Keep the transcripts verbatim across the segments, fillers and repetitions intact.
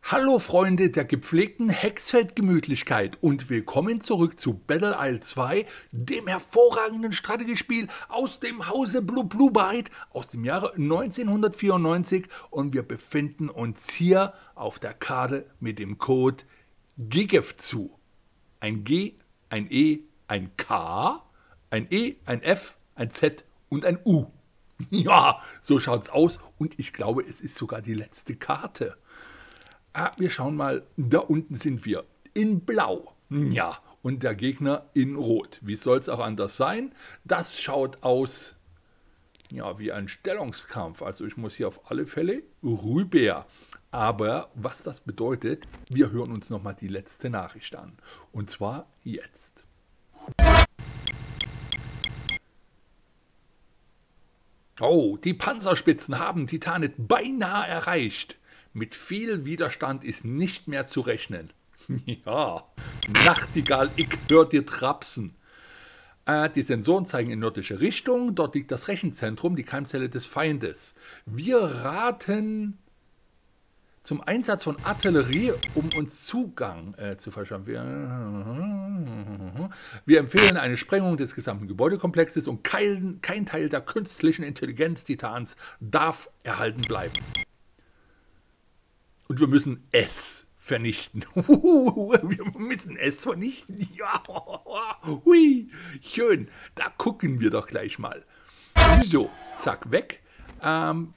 Hallo Freunde der gepflegten Hexfeld-Gemütlichkeit und willkommen zurück zu Battle Isle zwei, dem hervorragenden Strategiespiel aus dem Hause Blue Blue Byte aus dem Jahre neunzehnhundertvierundneunzig, und wir befinden uns hier auf der Karte mit dem Code GIGEFZU. Ein G, ein E, ein K, ein E, ein F, ein Z und ein U. Ja, so schaut's aus, und ich glaube, es ist sogar die letzte Karte. Ah, wir schauen mal, da unten sind wir in Blau. Ja, und der Gegner in Rot. Wie soll es auch anders sein? Das schaut aus, ja, wie ein Stellungskampf. Also ich muss hier auf alle Fälle rüber. Aber was das bedeutet, wir hören uns nochmal die letzte Nachricht an. Und zwar jetzt. Oh, die Panzerspitzen haben Titanet beinahe erreicht. Mit viel Widerstand ist nicht mehr zu rechnen. Ja, Nachtigall, ich hör dir trapsen. Äh, die Sensoren zeigen in nördliche Richtung. Dort liegt das Rechenzentrum, die Keimzelle des Feindes. Wir raten zum Einsatz von Artillerie, um uns Zugang äh, zu verschaffen. Wir, wir empfehlen eine Sprengung des gesamten Gebäudekomplexes, und kein, kein Teil der künstlichen Intelligenz Titans darf erhalten bleiben. Und wir müssen es vernichten. Wir müssen es vernichten. Ja, hui, schön. Da gucken wir doch gleich mal. So, zack, weg. Ähm,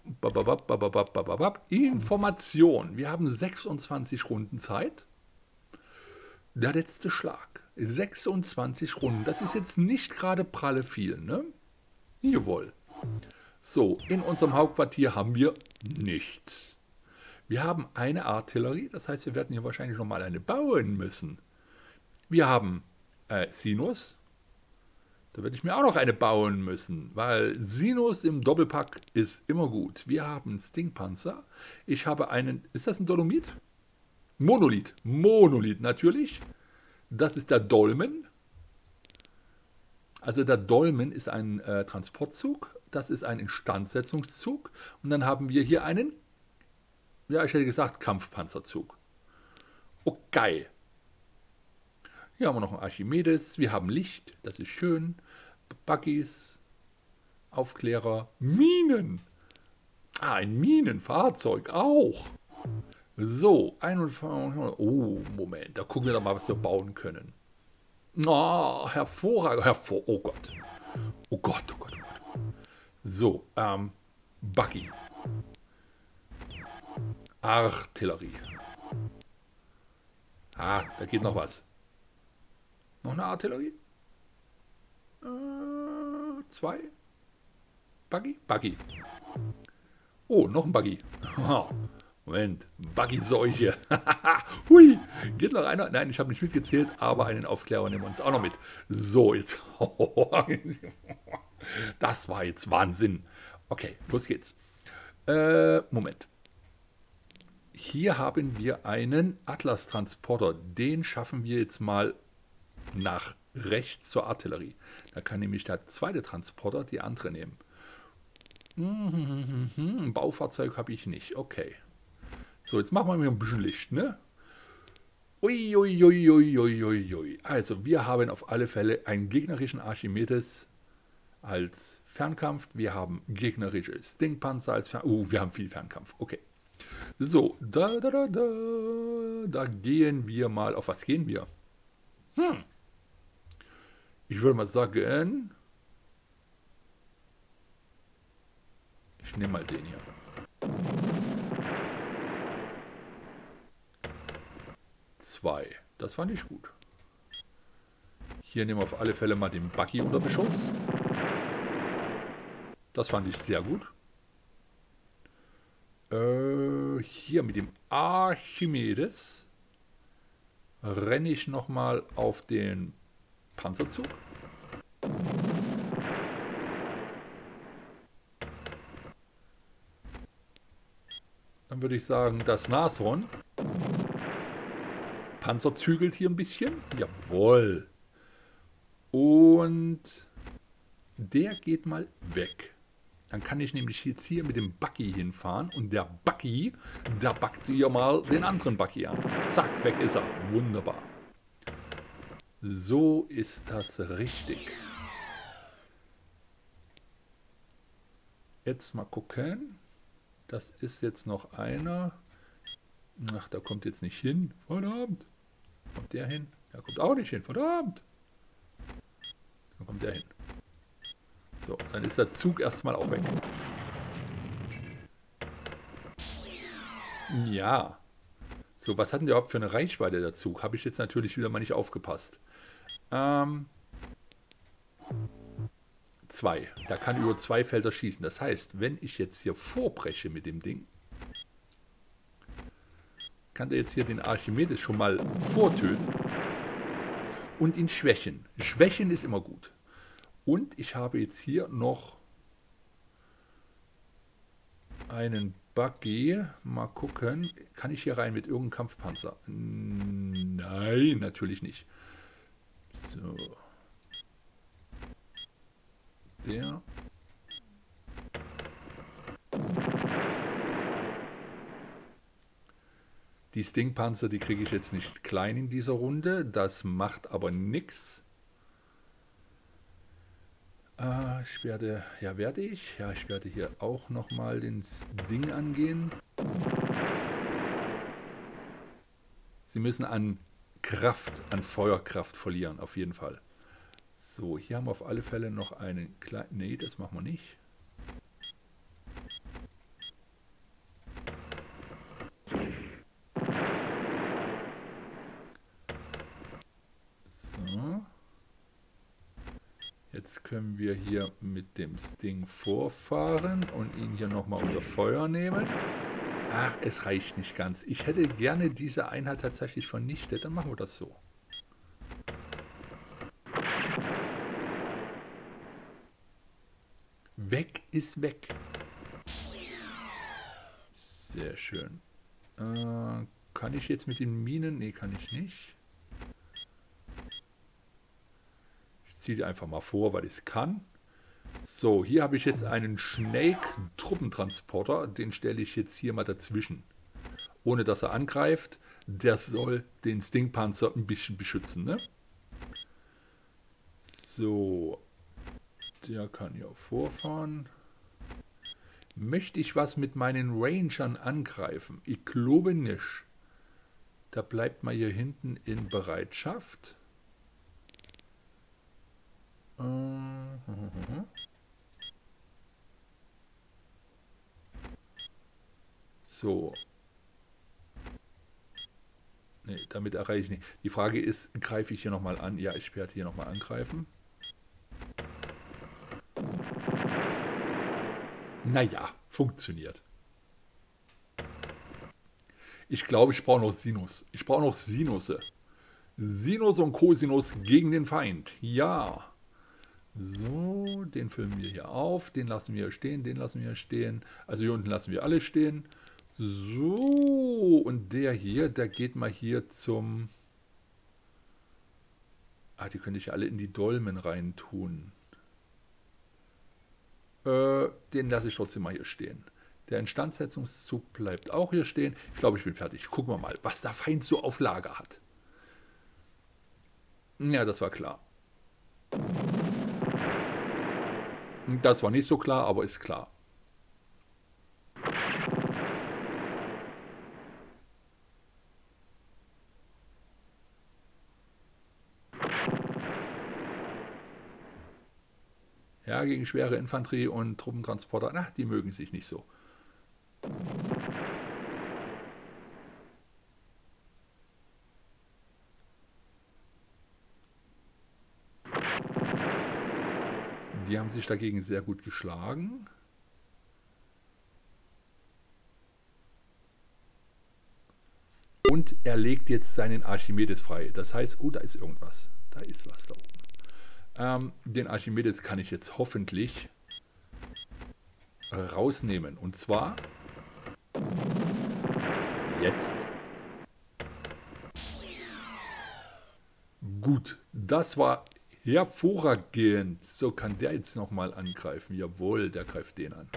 Information. Wir haben sechsundzwanzig Runden Zeit. Der letzte Schlag. sechsundzwanzig Runden. Das ist jetzt nicht gerade pralle viel, ne? Jawohl. So, in unserem Hauptquartier haben wir nichts. Wir haben eine Artillerie, das heißt, wir werden hier wahrscheinlich noch mal eine bauen müssen. Wir haben äh, Sinus. Da werde ich mir auch noch eine bauen müssen, weil Sinus im Doppelpack ist immer gut. Wir haben Stingpanzer. Ich habe einen, ist das ein Dolomit? Monolith. Monolith natürlich. Das ist der Dolmen. Also der Dolmen ist ein äh, Transportzug. Das ist ein Instandsetzungszug. Und dann haben wir hier einen, ja, ich hätte gesagt Kampfpanzerzug. Oh, geil. Hier haben wir noch einen Archimedes. Wir haben Licht, das ist schön. Buggies, Aufklärer, Minen. Ah, ein Minenfahrzeug auch. So, einundvierzig. Oh, Moment, da gucken wir doch mal, was wir bauen können. Oh, hervorragend. Hervor oh Gott. Oh Gott, oh Gott, oh Gott. So, ähm, Buggy. Artillerie. Ah, da geht noch was. Noch eine Artillerie? Äh, zwei? Buggy? Buggy. Oh, noch ein Buggy. Moment, Buggy-Seuche. Hui, geht noch einer? Nein, ich habe nicht mitgezählt, aber einen Aufklärer nehmen wir uns auch noch mit. So, jetzt. Das war jetzt Wahnsinn. Okay, los geht's. Äh, Moment. Hier haben wir einen Atlas-Transporter. Den schaffen wir jetzt mal nach rechts zur Artillerie. Da kann nämlich der zweite Transporter die andere nehmen. Ein Baufahrzeug habe ich nicht. Okay. So, jetzt machen wir mir ein bisschen Licht, ne? Uiuiuiuiui. Ui, ui, ui, ui. Also, wir haben auf alle Fälle einen gegnerischen Archimedes als Fernkampf. Wir haben gegnerische Stingpanzer als Fernkampf. Uh, wir haben viel Fernkampf. Okay. So, da, da, da, da, da gehen wir mal. Auf was gehen wir? Hm. Ich würde mal sagen, ich nehme mal den hier. Zwei. Das fand ich gut. Hier nehmen wir auf alle Fälle mal den Buggy unter Beschuss. Das fand ich sehr gut. Äh, hier mit dem Archimedes renne ich nochmal auf den Panzerzug. Dann würde ich sagen, das Nashorn. Panzer zügelt hier ein bisschen. Jawohl. Und der geht mal weg. Dann kann ich nämlich jetzt hier mit dem Buggy hinfahren und der Buggy, der backt hier mal den anderen Buggy an. Zack, weg ist er. Wunderbar. So ist das richtig. Jetzt mal gucken. Das ist jetzt noch einer. Ach, da kommt jetzt nicht hin. Verdammt. Kommt der hin? Der kommt auch nicht hin. Verdammt. Dann kommt der hin. So, dann ist der Zug erstmal auch weg. Ja. So, was hat denn der überhaupt für eine Reichweite, der Zug? Habe ich jetzt natürlich wieder mal nicht aufgepasst. Ähm, zwei. Da kann über zwei Felder schießen. Das heißt, wenn ich jetzt hier vorbreche mit dem Ding, kann der jetzt hier den Archimedes schon mal vortöten und ihn schwächen. Schwächen ist immer gut. Und ich habe jetzt hier noch einen Buggy. Mal gucken. Kann ich hier rein mit irgendeinem Kampfpanzer? Nein, natürlich nicht. So. Der. Die Stingpanzer, die kriege ich jetzt nicht klein in dieser Runde. Das macht aber nichts. Ah, ich werde, ja werde ich, ja ich werde hier auch nochmal den Sting angehen. Sie müssen an Kraft, an Feuerkraft verlieren, auf jeden Fall. So, hier haben wir auf alle Fälle noch einen kleinen, nee, das machen wir nicht. So. Jetzt können wir hier mit dem Sting vorfahren und ihn hier nochmal unter Feuer nehmen. Ach, es reicht nicht ganz. Ich hätte gerne diese Einheit tatsächlich vernichtet. Dann machen wir das so. Weg ist weg. Sehr schön. Äh, kann ich jetzt mit den Minen? Nee, kann ich nicht. Ziehe die einfach mal vor, weil ich es kann. So, hier habe ich jetzt einen Snake-Truppentransporter. Den stelle ich jetzt hier mal dazwischen. Ohne dass er angreift. Der soll den Stingpanzer ein bisschen beschützen, ne? So. Der kann hier vorfahren. Möchte ich was mit meinen Rangern angreifen? Ich glaube nicht. Da bleibt mal hier hinten in Bereitschaft. So. Nee, damit erreiche ich nicht. Die Frage ist, greife ich hier nochmal an? Ja, ich werde hier nochmal angreifen. Naja, funktioniert. Ich glaube, ich brauche noch Sinus. Ich brauche noch Sinusse. Sinus und Cosinus gegen den Feind. Ja. So, den füllen wir hier auf. Den lassen wir stehen, den lassen wir stehen. Also hier unten lassen wir alle stehen. So, und der hier, der geht mal hier zum... Ah, die könnte ich alle in die Dolmen rein tun. Äh, den lasse ich trotzdem mal hier stehen. Der Instandsetzungszug bleibt auch hier stehen. Ich glaube, ich bin fertig. Gucken wir mal, was der Feind so auf Lager hat. Ja, das war klar. Das war nicht so klar, aber ist klar. Ja, gegen schwere Infanterie und Truppentransporter, ach, die mögen sich nicht so. Die haben sich dagegen sehr gut geschlagen. Und er legt jetzt seinen Archimedes frei. Das heißt, oh, da ist irgendwas. Da ist was da oben. Ähm, den Archimedes kann ich jetzt hoffentlich rausnehmen. Und zwar jetzt. Gut, das war Hervorragend. So, kann der jetzt nochmal angreifen. Jawohl, der greift den an.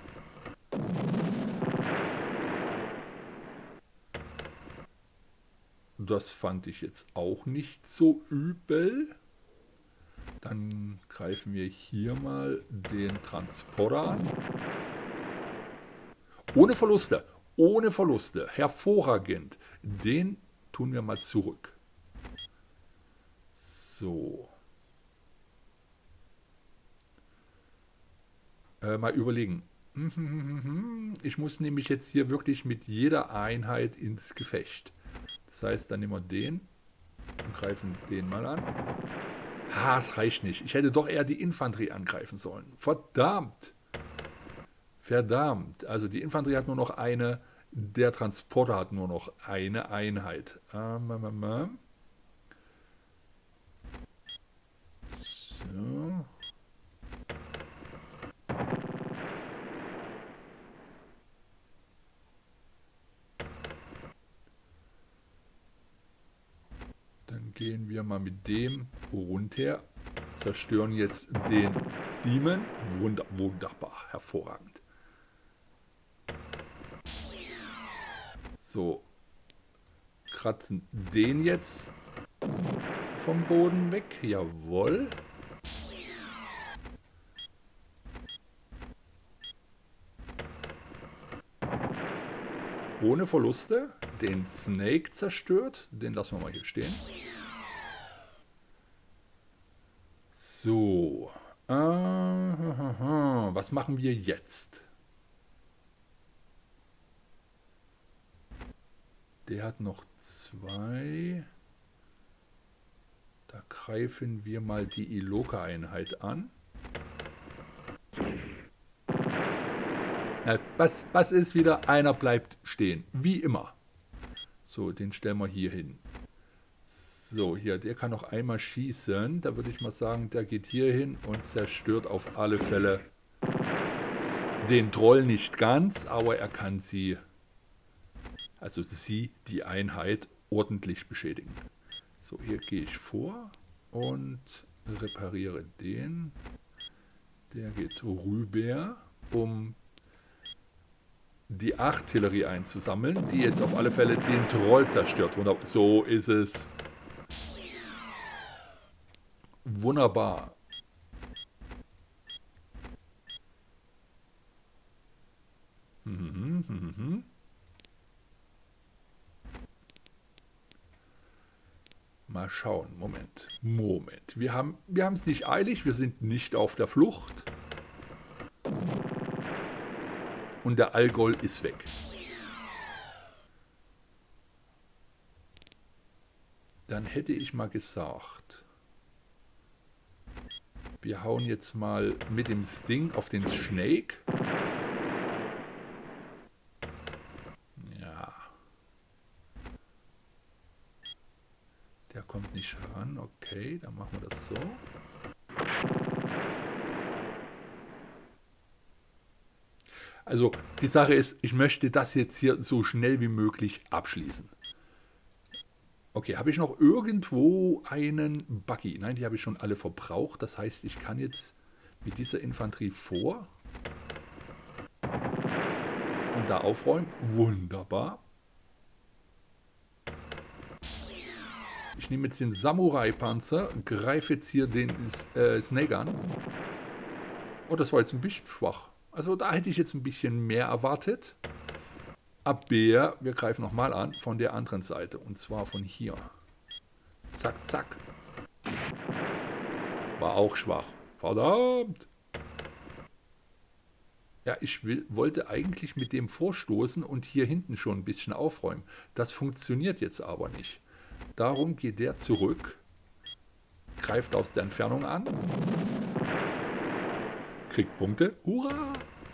Das fand ich jetzt auch nicht so übel. Dann greifen wir hier mal den Transporter an. Ohne Verluste. Ohne Verluste. Hervorragend. Den tun wir mal zurück. So. Äh, mal überlegen. Ich muss nämlich jetzt hier wirklich mit jeder Einheit ins Gefecht. Das heißt, dann nehmen wir den und greifen den mal an. Ha, es reicht nicht. Ich hätte doch eher die Infanterie angreifen sollen. Verdammt. Verdammt. Also die Infanterie hat nur noch eine, der Transporter hat nur noch eine Einheit. Ähm, so. Dann gehen wir mal mit dem runter. Zerstören jetzt den Demon. Wunder, wunderbar, hervorragend. So. Kratzen den jetzt vom Boden weg. Jawohl. Ohne Verluste. Den Snake zerstört. Den lassen wir mal hier stehen. So. Äh, was machen wir jetzt? Der hat noch zwei. Da greifen wir mal die Iloka-Einheit an. Na, was, was ist wieder? Einer bleibt stehen. Wie immer. So, den stellen wir hier hin. So, hier, der kann noch einmal schießen. Da würde ich mal sagen, der geht hier hin und zerstört auf alle Fälle den Troll nicht ganz, aber er kann sie, also sie, die Einheit, ordentlich beschädigen. So, hier gehe ich vor und repariere den. Der geht rüber, um die Artillerie einzusammeln, die jetzt auf alle Fälle den Troll zerstört. Wunderbar. So ist es. Wunderbar. Mhm, mhm, mhm. Mal schauen. Moment. Moment. Wir haben wir haben es nicht eilig. Wir sind nicht auf der Flucht. Und der Algol ist weg. Dann hätte ich mal gesagt, wir hauen jetzt mal mit dem Sting auf den Snake. Ja. Der kommt nicht ran. Okay, dann machen wir das so. Also die Sache ist, ich möchte das jetzt hier so schnell wie möglich abschließen. Okay, habe ich noch irgendwo einen Buggy? Nein, die habe ich schon alle verbraucht. Das heißt, ich kann jetzt mit dieser Infanterie vor und da aufräumen. Wunderbar. Ich nehme jetzt den Samurai-Panzer, greife jetzt hier den äh, Snake an. Oh, das war jetzt ein bisschen schwach. Also da hätte ich jetzt ein bisschen mehr erwartet. Aber wir greifen nochmal an von der anderen Seite. Und zwar von hier. Zack, zack. War auch schwach. Verdammt. Ja, ich will, wollte eigentlich mit dem vorstoßen und hier hinten schon ein bisschen aufräumen. Das funktioniert jetzt aber nicht. Darum geht der zurück. Greift aus der Entfernung an. Kriegt Punkte. Hurra!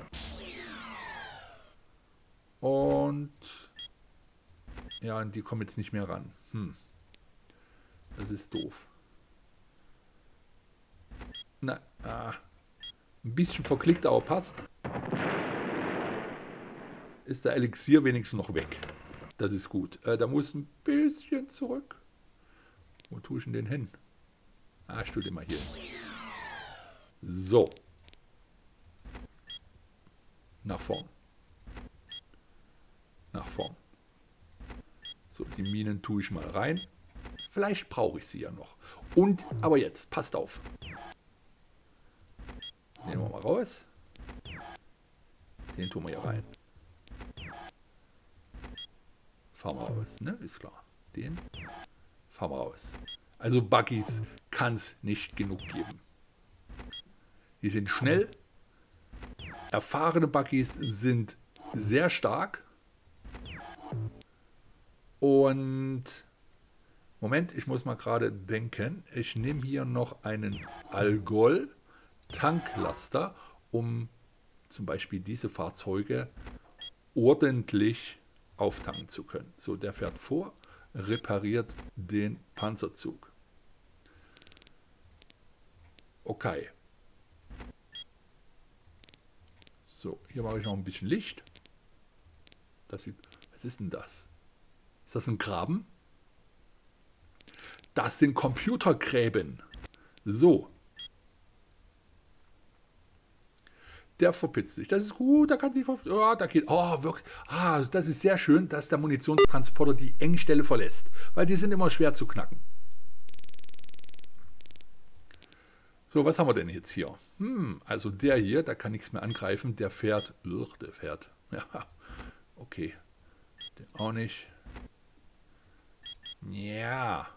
Und ja, die kommen jetzt nicht mehr ran. Hm. Das ist doof. Na, ah, ein bisschen verklickt, aber passt. Ist der Elixier wenigstens noch weg. Das ist gut. Äh, da muss ein bisschen zurück. Wo tue ich denn den hin? Ah, ich tue den mal hier hin. So. Nach vorn. Nach vorn. So, die Minen tue ich mal rein. Vielleicht brauche ich sie ja noch. Und, aber jetzt, passt auf. Nehmen wir mal raus. Den tun wir hier rein. Fahren wir raus, ne? Ist klar. Den fahren wir raus. Also Buggies kann es nicht genug geben. Die sind schnell. Erfahrene Buggies sind sehr stark. Und Moment, ich muss mal gerade denken. Ich nehme hier noch einen Algol Tanklaster, um zum Beispiel diese Fahrzeuge ordentlich auftanken zu können. So, der fährt vor, repariert den Panzerzug. Okay. So, hier mache ich noch ein bisschen Licht. Das sieht, was ist denn das? Ist das ein Graben? Das sind Computergräben. So. Der verpitzt sich. Das ist gut, da kann sich ver... Ja, da geht... Oh, wirklich. Ah, das ist sehr schön, dass der Munitionstransporter die Engstelle verlässt. Weil die sind immer schwer zu knacken. So, was haben wir denn jetzt hier? Hm, also der hier, da kann nichts mehr angreifen. Der fährt... Ugh, der fährt... Ja, okay. Der auch nicht. Ja.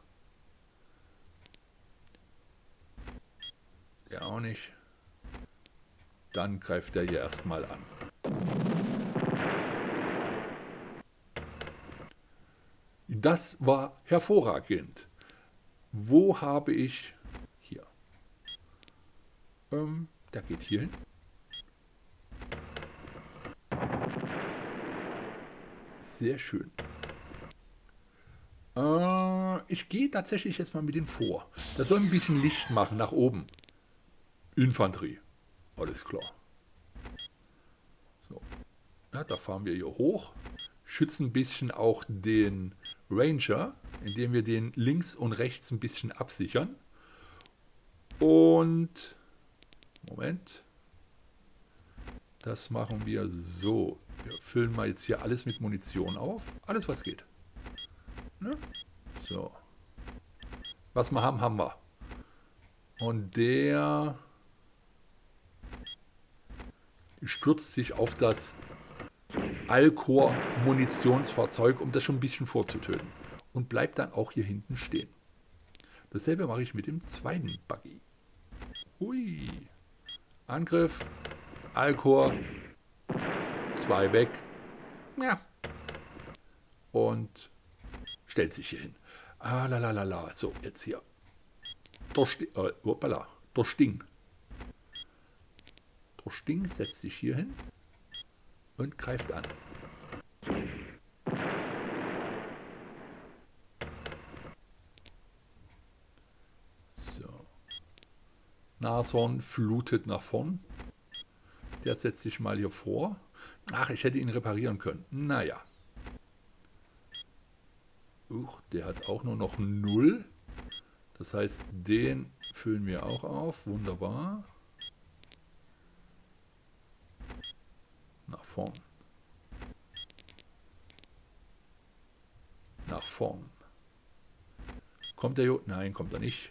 Der auch nicht. Dann greift der hier erstmal an. Das war hervorragend. Wo habe ich... Hier. Ähm, der geht hier hin. Sehr schön. Äh, ich gehe tatsächlich jetzt mal mit dem vor. Das soll ein bisschen Licht machen nach oben. Infanterie. Alles klar. So. Ja, da fahren wir hier hoch. Schützen ein bisschen auch den Ranger, indem wir den links und rechts ein bisschen absichern. Und Moment. Das machen wir so. Wir füllen mal jetzt hier alles mit Munition auf. Alles, was geht. Ne? So. Was wir haben, haben wir. Und der stürzt sich auf das Alcor-Munitionsfahrzeug, um das schon ein bisschen vorzutöten. Und bleibt dann auch hier hinten stehen. Dasselbe mache ich mit dem zweiten Buggy. Hui. Angriff. Alcor. Zwei weg. Ja. Und stellt sich hier hin. Ah, la, la, la, la. So, jetzt hier. Der Sting. Äh, hoppala. Der Sting. Der Sting setzt sich hier hin und greift an. So. Nashorn flutet nach vorn. Der setzt sich mal hier vor. Ach, ich hätte ihn reparieren können. Naja. Uch, der hat auch nur noch null. Das heißt, den füllen wir auch auf. Wunderbar. Nach vorn. Nach vorn. Kommt der hier? Nein, kommt er nicht.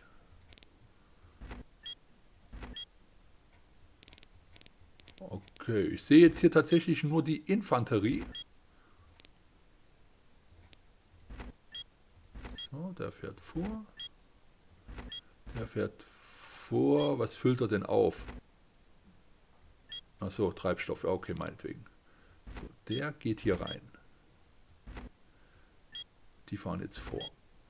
Okay, ich sehe jetzt hier tatsächlich nur die Infanterie. So, der fährt vor. Der fährt vor. Was füllt er denn auf? Achso, Treibstoff. Okay, meinetwegen. So, der geht hier rein. Die fahren jetzt vor.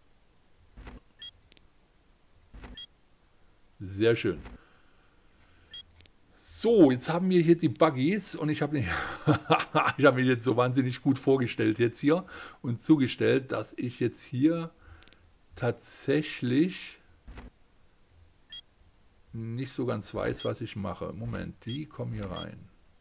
Sehr schön. So, jetzt haben wir hier die Buggies und ich habe ich hab mir jetzt so wahnsinnig gut vorgestellt jetzt hier und zugestellt, dass ich jetzt hier tatsächlich nicht so ganz weiß, was ich mache. Moment, die kommen hier rein.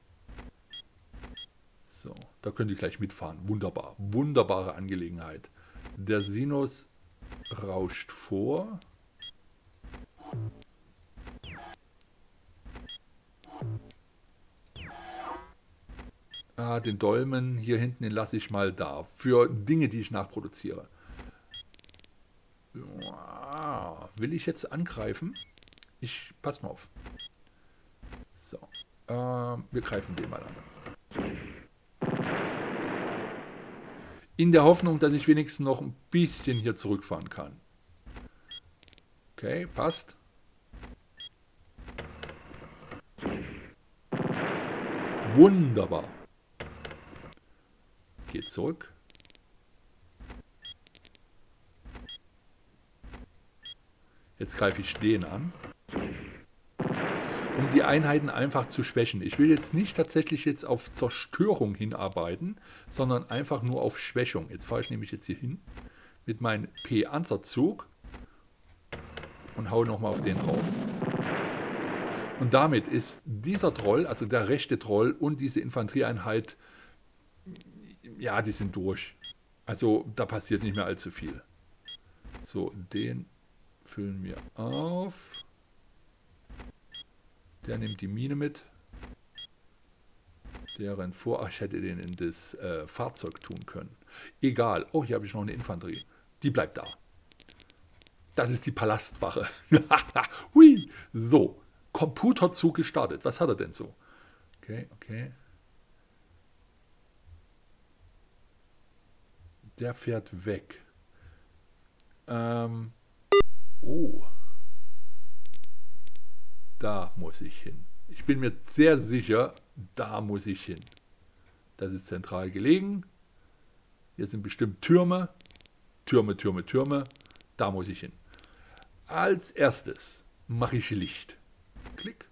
So, da können die gleich mitfahren. Wunderbar. Wunderbare Angelegenheit. Der Sinus rauscht vor. Ah, den Dolmen hier hinten, den lasse ich mal da. Für Dinge, die ich nachproduziere. Ja, will ich jetzt angreifen? Ich, pass mal auf. So, äh, wir greifen den mal an. In der Hoffnung, dass ich wenigstens noch ein bisschen hier zurückfahren kann. Okay, passt. Wunderbar. Geht zurück. Jetzt greife ich den an, um die Einheiten einfach zu schwächen. Ich will jetzt nicht tatsächlich jetzt auf Zerstörung hinarbeiten, sondern einfach nur auf Schwächung. Jetzt fahre ich nämlich jetzt hier hin mit meinem P-Anzerzug und haue nochmal auf den drauf. Und damit ist dieser Troll, also der rechte Troll und diese Infanterieeinheit, ja, die sind durch. Also da passiert nicht mehr allzu viel. So, den füllen wir auf. Der nimmt die Mine mit. Der rennt vor. Ach, ich hätte den in das äh, Fahrzeug tun können. Egal. Oh, hier habe ich noch eine Infanterie. Die bleibt da. Das ist die Palastwache. Hui. So. Computerzug gestartet. Was hat er denn so? Okay, okay. Der fährt weg. Ähm. Oh. Da muss ich hin. Ich bin mir sehr sicher, da muss ich hin. Das ist zentral gelegen. Hier sind bestimmt Türme. Türme, Türme, Türme. Da muss ich hin. Als erstes mache ich Licht. Klick.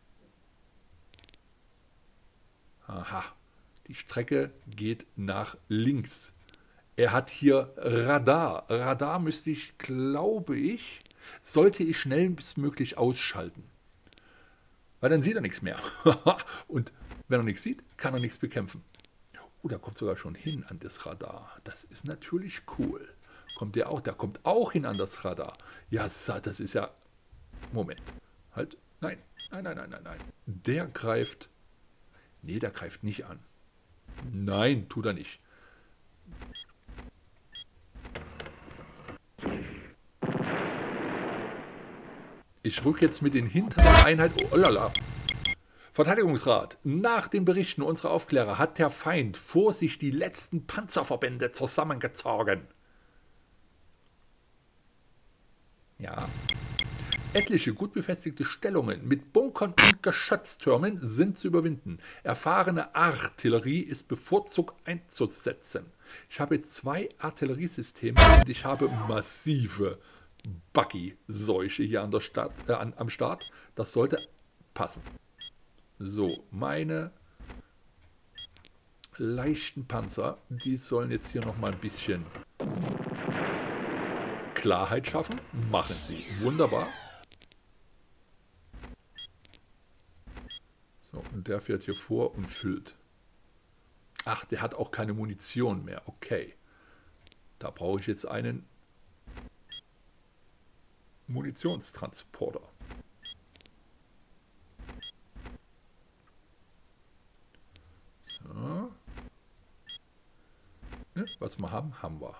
Aha. Die Strecke geht nach links. Er hat hier Radar. Radar müsste ich, glaube ich, sollte ich schnellstmöglich ausschalten. Weil dann sieht er nichts mehr. Und wenn er nichts sieht, kann er nichts bekämpfen. Oh, da kommt sogar schon hin an das Radar. Das ist natürlich cool. Kommt der auch? Der kommt auch hin an das Radar. Ja, das ist ja... Moment. Halt. Nein. Nein, nein, nein, nein, nein. Der greift... Nee, der greift nicht an. Nein, tut er nicht. Ich rücke jetzt mit den hinteren Einheiten... Oh lala. Verteidigungsrat. Nach den Berichten unserer Aufklärer hat der Feind vor sich die letzten Panzerverbände zusammengezogen. Ja. Etliche gut befestigte Stellungen mit Bunkern und Geschütztürmen sind zu überwinden. Erfahrene Artillerie ist bevorzugt einzusetzen. Ich habe zwei Artilleriesysteme und ich habe massive Buggy-Seuche hier an der Start, äh, an, am Start. Das sollte passen. So, meine leichten Panzer, die sollen jetzt hier noch mal ein bisschen Klarheit schaffen. Machen sie. Wunderbar. So, und der fährt hier vor und füllt. Ach, der hat auch keine Munition mehr. Okay. Da brauche ich jetzt einen Munitionstransporter. So. Ne, was wir haben, haben wir.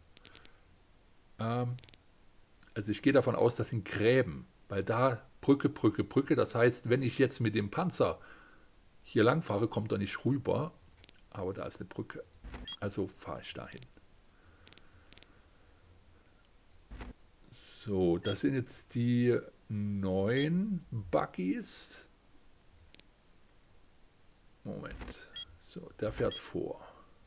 Ähm, also ich gehe davon aus, das sind Gräben, weil da Brücke, Brücke, Brücke. Das heißt, wenn ich jetzt mit dem Panzer hier lang fahre, kommt er nicht rüber. Aber da ist eine Brücke. Also fahre ich dahin. So, das sind jetzt die neuen Buggies. Moment. So, der fährt vor.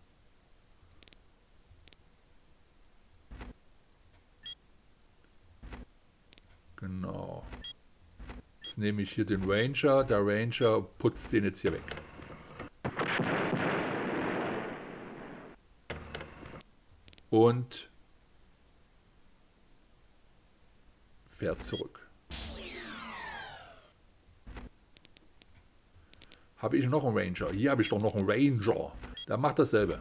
Genau. Jetzt nehme ich hier den Ranger. Der Ranger putzt den jetzt hier weg. Und fährt zurück. Habe ich noch einen Ranger? Hier habe ich doch noch einen Ranger. Der macht dasselbe.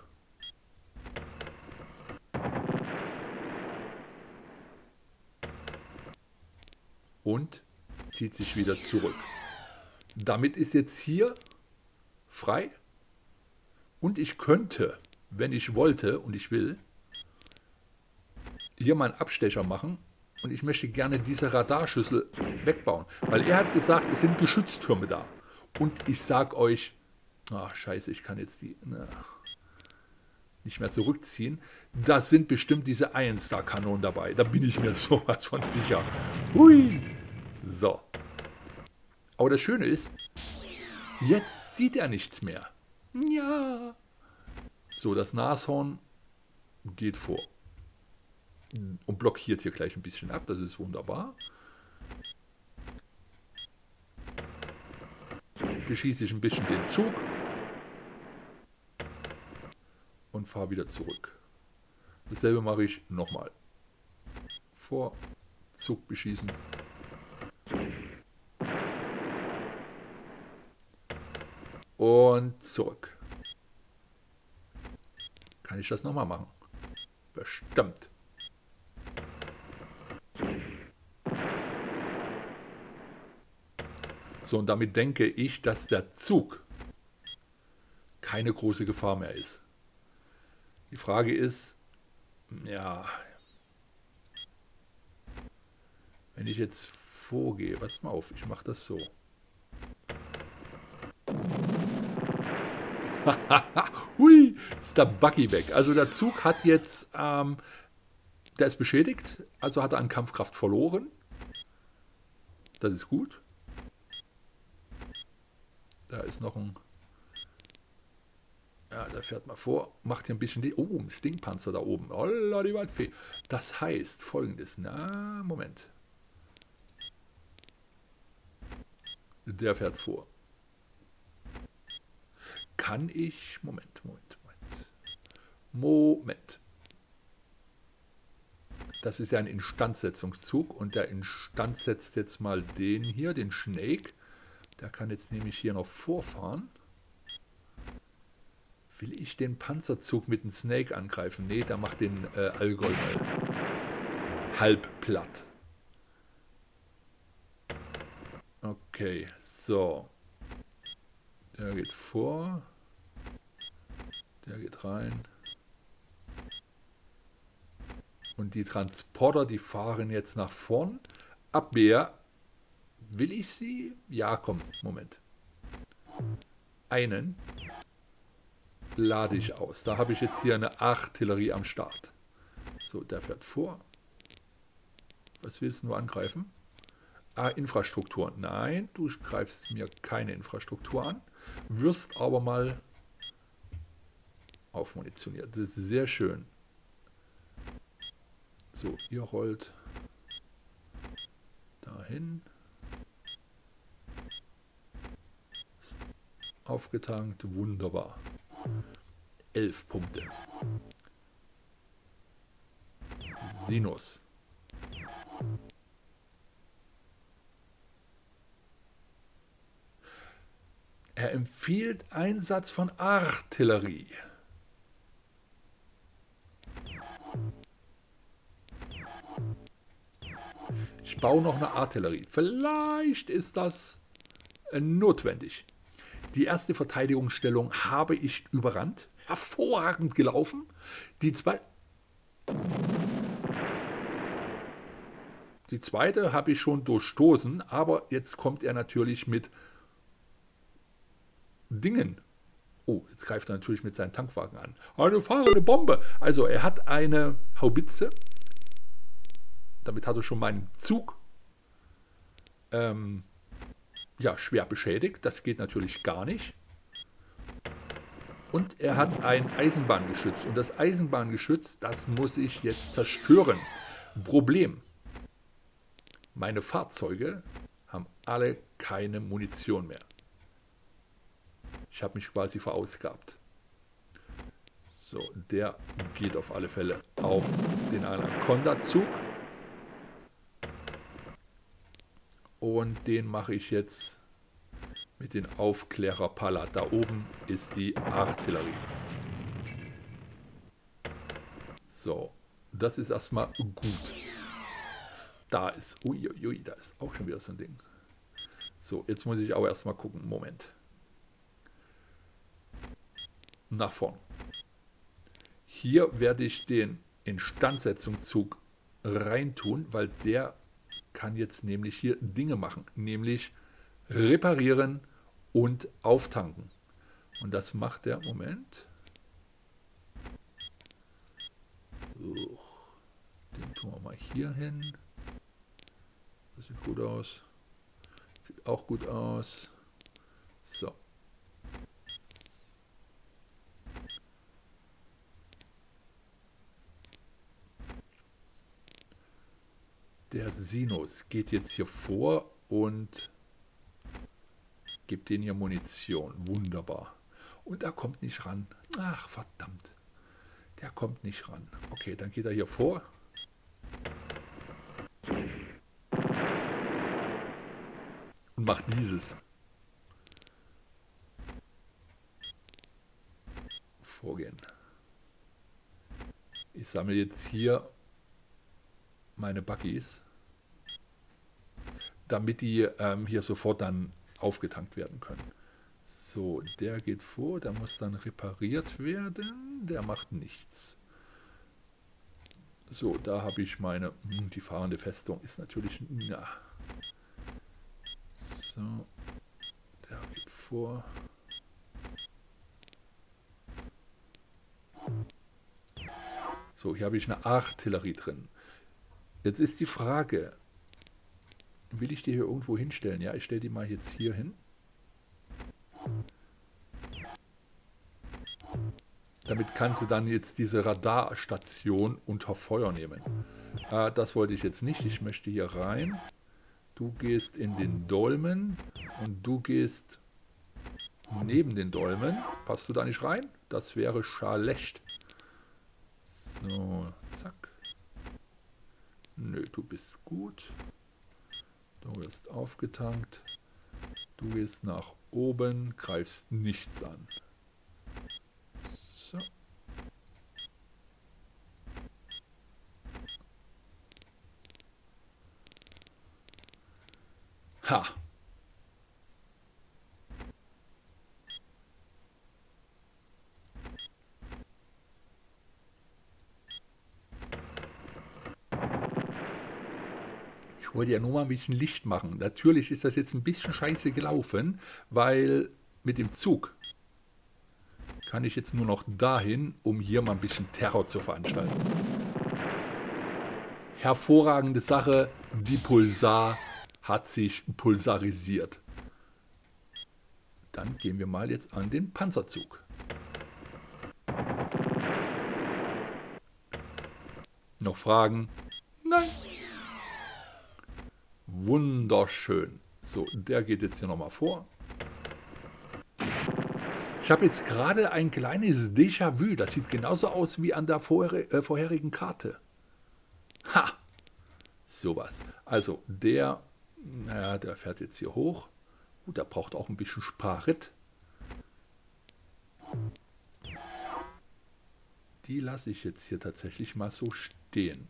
Und zieht sich wieder zurück. Damit ist jetzt hier frei. Und ich könnte, wenn ich wollte und ich will, hier mal einen Abstecher machen. Und ich möchte gerne diese Radarschüssel wegbauen. Weil er hat gesagt, es sind Geschütztürme da. Und ich sag euch, ach scheiße, ich kann jetzt die na, nicht mehr zurückziehen. Da sind bestimmt diese Iron-Star-Kanonen dabei. Da bin ich mir sowas von sicher. Hui. So. Aber das Schöne ist, jetzt sieht er nichts mehr. Ja. So, das Nashorn geht vor. Und blockiert hier gleich ein bisschen ab. Das ist wunderbar. Beschieße ich ein bisschen den Zug. Und fahre wieder zurück. Dasselbe mache ich nochmal. Vor, Zug beschießen. Und zurück. Kann ich das nochmal machen? Bestimmt. So, und damit denke ich, dass der Zug keine große Gefahr mehr ist. Die Frage ist, ja, wenn ich jetzt vorgehe, pass mal auf, ich mache das so. Hui, ist der Buggy weg. Also der Zug hat jetzt, ähm, der ist beschädigt, also hat er an Kampfkraft verloren. Das ist gut. Da ist noch ein, ja, der fährt mal vor, macht hier ein bisschen die, oh, ein Stingpanzer da oben. Holla, die Waldfee. Das heißt folgendes, na, Moment. Der fährt vor. Kann ich, Moment, Moment, Moment, Moment. Das ist ja ein Instandsetzungszug und der Instand setzt jetzt mal den hier, den Snake. Der kann jetzt nämlich hier noch vorfahren. Will ich den Panzerzug mit dem Snake angreifen? Ne, der macht den äh, Allgäu mal halb platt. Okay, so. Der geht vor. Der geht rein. Und die Transporter, die fahren jetzt nach vorn. Abwehr. Will ich sie? Ja, komm, Moment. Einen lade ich aus. Da habe ich jetzt hier eine Artillerie am Start. So, der fährt vor. Was willst du angreifen? Ah, Infrastruktur. Nein, du greifst mir keine Infrastruktur an. Wirst aber mal aufmunitioniert. Das ist sehr schön. So, ihr rollt dahin. Aufgetankt, wunderbar. Elf Punkte. Sinus. Er empfiehlt Einsatz von Artillerie. Ich baue noch eine Artillerie. Vielleicht ist das notwendig. Die erste Verteidigungsstellung habe ich überrannt. Hervorragend gelaufen. Die, zwei Die zweite habe ich schon durchstoßen, aber jetzt kommt er natürlich mit Dingen. Oh, jetzt greift er natürlich mit seinen Tankwagen an. Eine fahrende Bombe. Also er hat eine Haubitze. Damit hat er schon meinen Zug ähm, ja, schwer beschädigt. Das geht natürlich gar nicht. Und er hat ein Eisenbahngeschütz. Und das Eisenbahngeschütz, das muss ich jetzt zerstören. Problem. Meine Fahrzeuge haben alle keine Munition mehr. Ich habe mich quasi verausgabt. So, der geht auf alle Fälle auf den Anaconda-Zug. Und den mache ich jetzt mit den Aufklärerpalat. Da oben ist die Artillerie. So, das ist erstmal gut. Da ist, uiuiui, da ist auch schon wieder so ein Ding. So, jetzt muss ich aber erstmal gucken. Moment. Nach vorn. Hier werde ich den Instandsetzungszug reintun, weil der kann jetzt nämlich hier Dinge machen. Nämlich reparieren und auftanken. Und das macht der, Moment. So, den tun wir mal hier hin. Das sieht gut aus. Sieht auch gut aus. So. Der Sinus geht jetzt hier vor und gibt den hier Munition. Wunderbar. Und er kommt nicht ran. Ach, verdammt. Der kommt nicht ran. Okay, dann geht er hier vor. Und macht dieses. Vorgehen. Ich sammle jetzt hier meine Buggies, damit die ähm, hier sofort dann aufgetankt werden können. So, der geht vor, der muss dann repariert werden, der macht nichts. So, da habe ich meine, hm, die fahrende Festung ist natürlich, na. So, der geht vor. So, hier habe ich eine Artillerie drin. Jetzt ist die Frage, will ich die hier irgendwo hinstellen? Ja, ich stelle die mal jetzt hier hin. Damit kann sie dann jetzt diese Radarstation unter Feuer nehmen. Äh, das wollte ich jetzt nicht. Ich möchte hier rein. Du gehst in den Dolmen und du gehst neben den Dolmen. Passt du da nicht rein? Das wäre schlecht. So, zack. Nö, du bist gut. Du wirst aufgetankt. Du gehst nach oben, greifst nichts an. So. Ha! Ich wollte ja nur mal ein bisschen Licht machen. Natürlich ist das jetzt ein bisschen scheiße gelaufen, weil mit dem Zug kann ich jetzt nur noch dahin, um hier mal ein bisschen Terror zu veranstalten. Hervorragende Sache, die Pulsar hat sich pulsarisiert. Dann gehen wir mal jetzt an den Panzerzug. Noch Fragen? Nein. Wunderschön. So, der geht jetzt hier nochmal vor. Ich habe jetzt gerade ein kleines Déjà-vu. Das sieht genauso aus wie an der vorher, äh, vorherigen Karte. Ha! Sowas. Also der, naja, der fährt jetzt hier hoch. Gut, der braucht auch ein bisschen Sprit. Die lasse ich jetzt hier tatsächlich mal so stehen.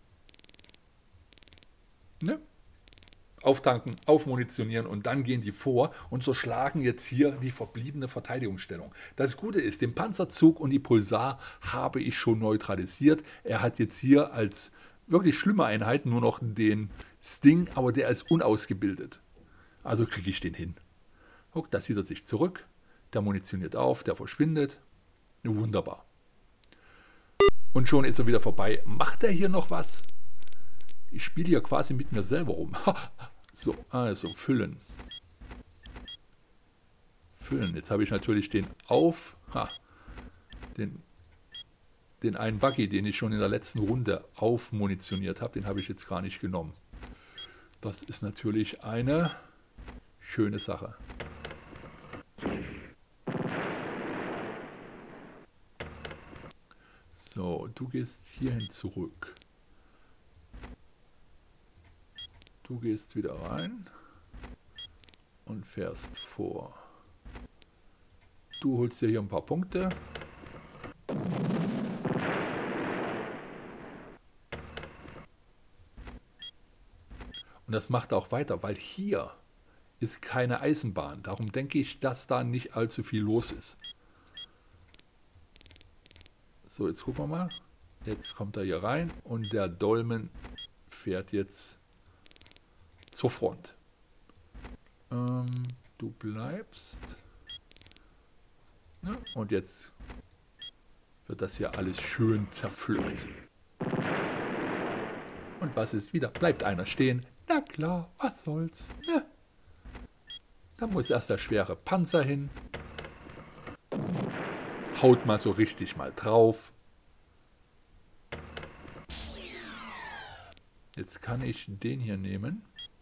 Ne? Auftanken, aufmunitionieren und dann gehen die vor und so schlagen jetzt hier die verbliebene Verteidigungsstellung. Das Gute ist, den Panzerzug und die Pulsar habe ich schon neutralisiert. Er hat jetzt hier als wirklich schlimme Einheit nur noch den Sting, aber der ist unausgebildet. Also kriege ich den hin. Guck, da zieht er sich zurück, der munitioniert auf, der verschwindet. Wunderbar. Und schon ist er wieder vorbei. Macht er hier noch was? Ich spiele hier quasi mit mir selber rum. So, also füllen. Füllen. Jetzt habe ich natürlich den auf, ha, den, den einen Buggy, den ich schon in der letzten Runde aufmunitioniert habe, den habe ich jetzt gar nicht genommen. Das ist natürlich eine schöne Sache. So, du gehst hierhin zurück. Du gehst wieder rein und fährst vor. Du holst dir hier ein paar Punkte. Und das macht auch weiter, weil hier ist keine Eisenbahn. Darum denke ich, dass da nicht allzu viel los ist. So, jetzt gucken wir mal. Jetzt kommt er hier rein und der Dolmen fährt jetzt zur Front. Ähm, du bleibst. Ja, und jetzt wird das hier alles schön zerpflückt. Und was ist wieder? Bleibt einer stehen? Na klar, was soll's. Ne? Da muss erst der schwere Panzer hin. Haut mal so richtig mal drauf. Jetzt kann ich den hier nehmen.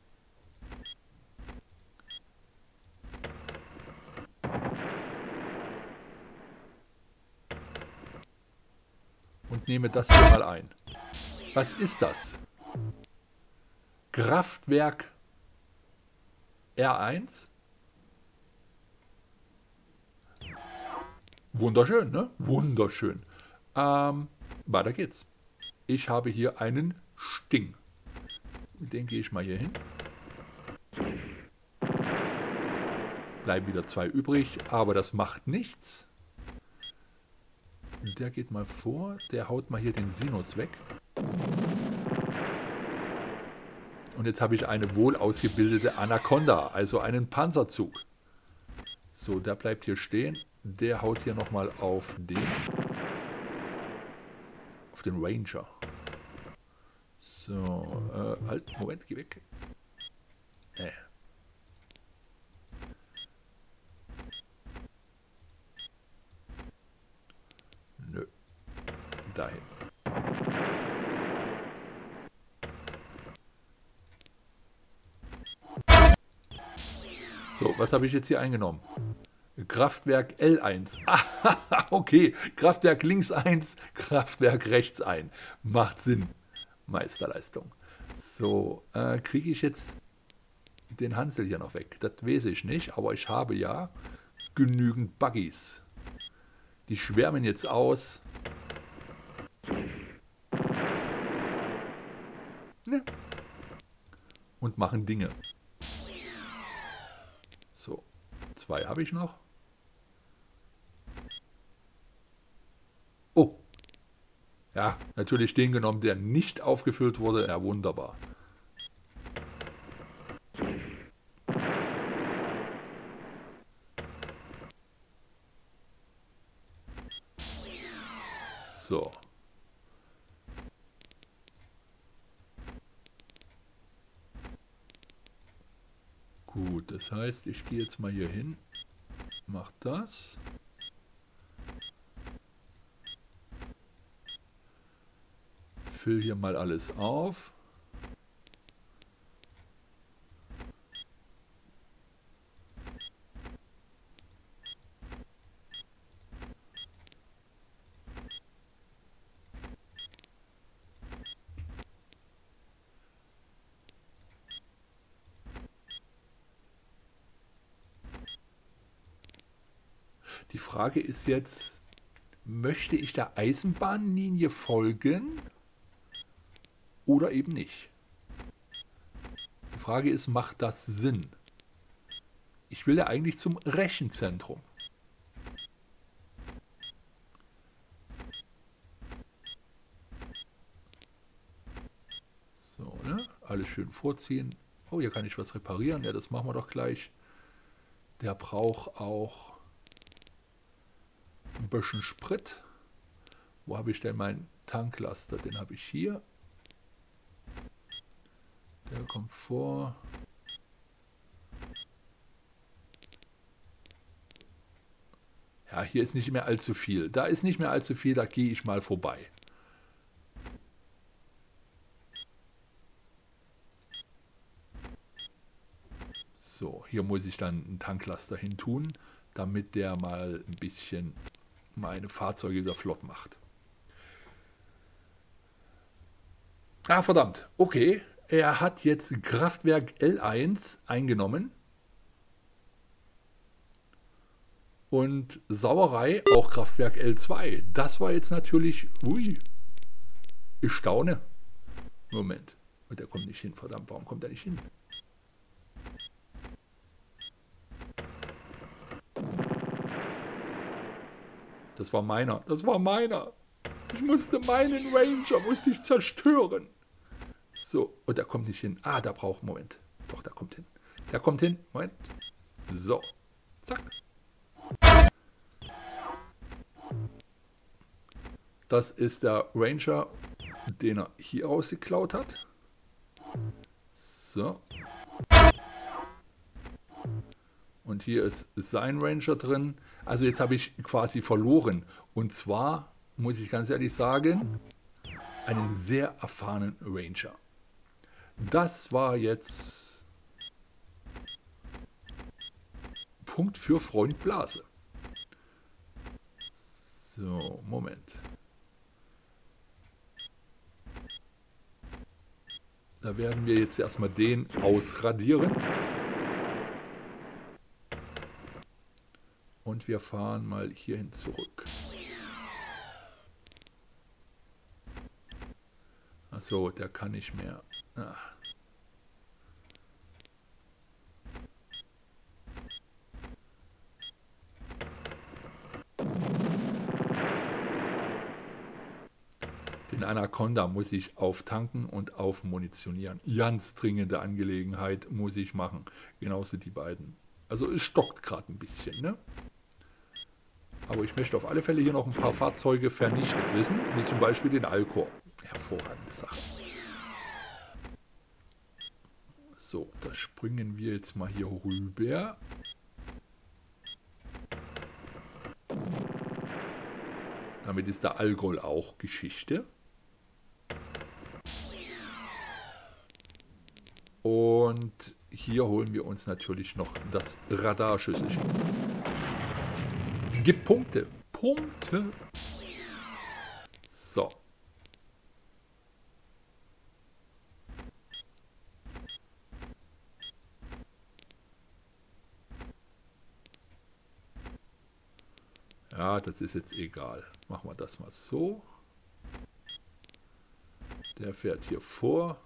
Und nehme das hier mal ein. Was ist das? Kraftwerk R eins? Wunderschön, ne? Wunderschön. Ähm, weiter geht's. Ich habe hier einen Sting. Den gehe ich mal hier hin. Bleiben wieder zwei übrig, aber das macht nichts. Der geht mal vor, der haut mal hier den Sinus weg. Und jetzt habe ich eine wohl ausgebildete Anaconda, also einen Panzerzug. So, der bleibt hier stehen. Der haut hier nochmal auf den, auf den Ranger. So, äh, halt, Moment, geh weg. Äh. Nö. Dahin. So, was habe ich jetzt hier eingenommen? Kraftwerk L eins. Ah, okay, Kraftwerk links eins, Kraftwerk rechts ein. Macht Sinn. Meisterleistung. So, äh, kriege ich jetzt den Hansel hier noch weg? Das weiß ich nicht, aber ich habe ja genügend Buggies. Die schwärmen jetzt aus. Ja. Und machen Dinge. So, zwei habe ich noch. Oh. Ja, natürlich den genommen, der nicht aufgefüllt wurde. Ja, wunderbar. So. Gut, das heißt, ich gehe jetzt mal hier hin, mache das. Fülle hier mal alles auf. Die Frage ist jetzt, möchte ich der Eisenbahnlinie folgen oder eben nicht? Die Frage ist, macht das Sinn? Ich will ja eigentlich zum Rechenzentrum. So, ne? Alles schön vorziehen. Oh, hier kann ich was reparieren. Ja, das machen wir doch gleich. Der braucht auch ein bisschen Sprit. Wo habe ich denn meinen Tanklaster? Den habe ich hier. Der kommt vor. Ja, hier ist nicht mehr allzu viel. Da ist nicht mehr allzu viel, da gehe ich mal vorbei. So, hier muss ich dann einen Tanklaster hin tun, damit der mal ein bisschen meine Fahrzeuge wieder flott macht. Ah, verdammt. Okay, er hat jetzt Kraftwerk L eins eingenommen. Und Sauerei auch Kraftwerk L zwei. Das war jetzt natürlich... Ui, ich staune. Moment. Und der kommt nicht hin. Verdammt, warum kommt er nicht hin? Das war meiner. Das war meiner. Ich musste meinen Ranger, musste ich zerstören. So, und der kommt nicht hin. Ah, da braucht Moment. Doch, der kommt hin. Der kommt hin. Moment. So. Zack. Das ist der Ranger, den er hier rausgeklaut hat. So. Und hier ist sein Ranger drin. Also jetzt habe ich quasi verloren. Und zwar, muss ich ganz ehrlich sagen, einen sehr erfahrenen Ranger. Das war jetzt Punkt für Freund Blase. So, Moment. Da werden wir jetzt erstmal den ausradieren. Und wir fahren mal hierhin zurück. Achso, der kann nicht mehr. Ah. Den Anaconda muss ich auftanken und aufmunitionieren. Ganz dringende Angelegenheit muss ich machen. Genauso die beiden. Also es stockt gerade ein bisschen, ne? Aber ich möchte auf alle Fälle hier noch ein paar Fahrzeuge vernichtet wissen, wie zum Beispiel den Alcor. Hervorragende Sache. So, da springen wir jetzt mal hier rüber. Damit ist der Algol auch Geschichte. Und hier holen wir uns natürlich noch das Radarschüsselchen. Gib Punkte. Punkte. So. Ja, das ist jetzt egal. Machen wir das mal so. Der fährt hier vor.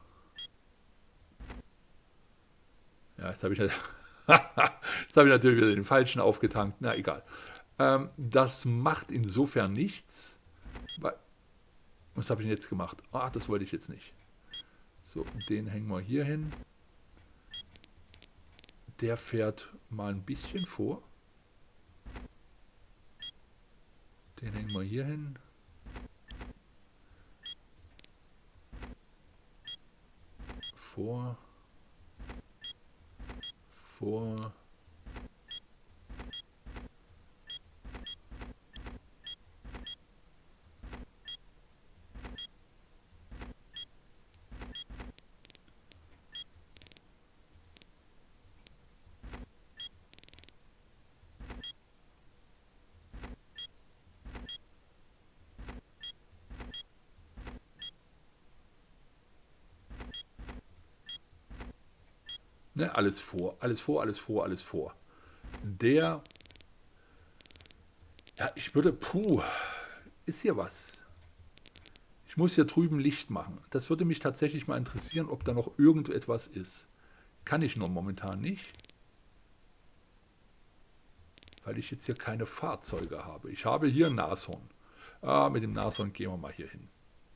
Ja, jetzt habe ich, jetzt hab ich natürlich wieder den falschen aufgetankt. Na, egal. Ähm, das macht insofern nichts. Weil, was habe ich denn jetzt gemacht? Ah, das wollte ich jetzt nicht. So, den hängen wir hier hin. Der fährt mal ein bisschen vor. Den hängen wir hier hin. Vor. Vor. Ne, alles vor, alles vor, alles vor, alles vor. Der, ja, ich würde, puh, ist hier was? Ich muss hier drüben Licht machen. Das würde mich tatsächlich mal interessieren, ob da noch irgendetwas ist. Kann ich nur momentan nicht. Weil ich jetzt hier keine Fahrzeuge habe. Ich habe hier ein Nashorn. Ah, mit dem Nashorn gehen wir mal hier hin.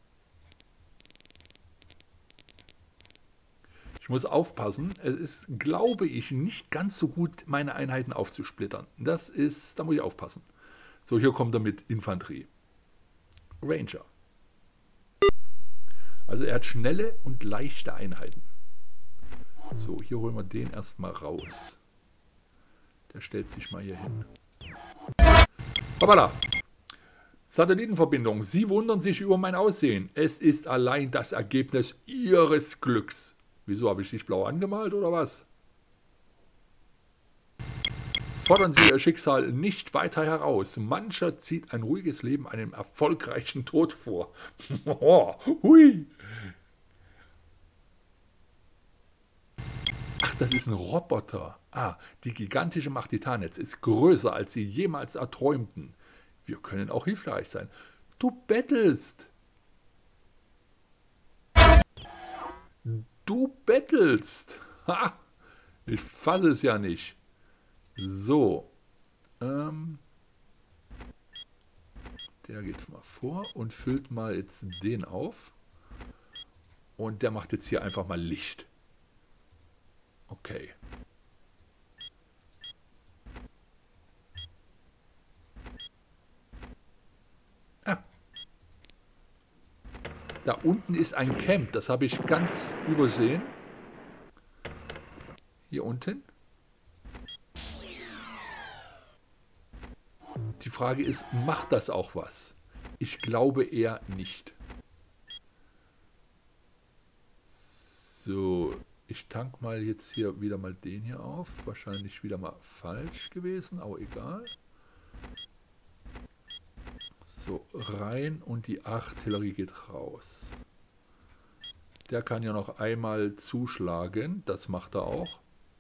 Ich muss aufpassen, es ist, glaube ich, nicht ganz so gut, meine Einheiten aufzusplittern. Das ist, da muss ich aufpassen. So, hier kommt er mit Infanterie. Ranger. Also er hat schnelle und leichte Einheiten. So, hier holen wir den erstmal raus. Der stellt sich mal hier hin. Hoppala! Satellitenverbindung. Sie wundern sich über mein Aussehen. Es ist allein das Ergebnis Ihres Glücks. Wieso, habe ich dich blau angemalt oder was? Fordern Sie Ihr Schicksal nicht weiter heraus. Mancher zieht ein ruhiges Leben einem erfolgreichen Tod vor. Hui. Ach, das ist ein Roboter. Ah, die gigantische Macht Titanets ist größer, als Sie jemals erträumten. Wir können auch hilfreich sein. Du bettelst. Du bettelst. Ha, ich fasse es ja nicht. So. Ähm. Der geht mal vor und füllt mal jetzt den auf. Und der macht jetzt hier einfach mal Licht. Okay. Ah. Da unten ist ein Camp. Das habe ich ganz übersehen. Hier unten. Die Frage ist, macht das auch was? Ich glaube eher nicht. So, ich tank mal jetzt hier wieder mal den hier auf. Wahrscheinlich wieder mal falsch gewesen, aber egal. So, rein und die Artillerie geht raus. Der kann ja noch einmal zuschlagen, das macht er auch.